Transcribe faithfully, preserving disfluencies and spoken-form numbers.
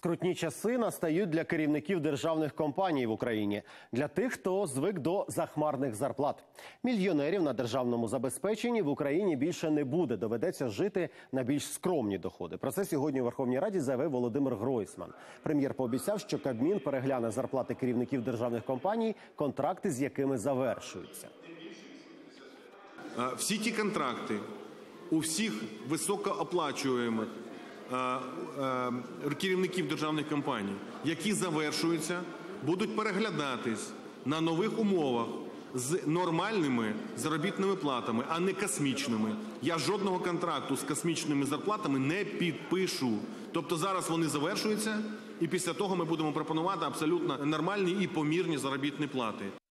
Скрутні часи настають для керівників державних компаній в Україні. Для тих, хто звик до захмарних зарплат. Мільйонерів на державному забезпеченні в Україні більше не буде. Доведеться жити на більш скромні доходи. Про це сьогодні у Верховній Раді заявив Володимир Гройсман. Прем'єр пообіцяв, що Кабмін перегляне зарплати керівників державних компаній, контракти з якими завершуються. Всі ті контракти у всіх високооплачуємих керівників державних компаній, які завершуються, будуть переглядатись на нових умовах з нормальними заробітними платами, а не космічними. Я жодного контракту з космічними зарплатами не підпишу. Тобто зараз вони завершуються, і після того ми будемо пропонувати абсолютно нормальні і помірні заробітні плати.